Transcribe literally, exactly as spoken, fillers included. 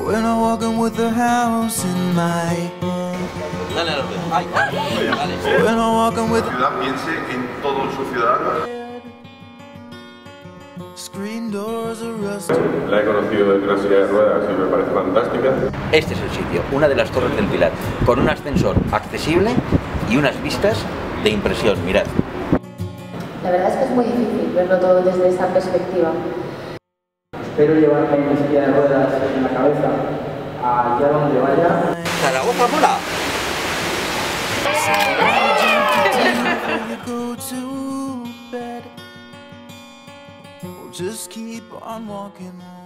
When I'm walking with the house in my hand. When I'm walking with La ciudad piense en todo su ciudadano. Screen doors are rusty. La he conocido desde una silla de ruedas y me parece fantástica. Este es el sitio, una de las Torres del Pilar, con un ascensor accesible y unas vistas de impresión, mirad. La verdad es que es muy difícil verlo todo desde esa perspectiva. Espero llevarme mi silla de ruedas en la cabeza allá donde vaya. ¡Zaragoza mola! Just keep on walking on.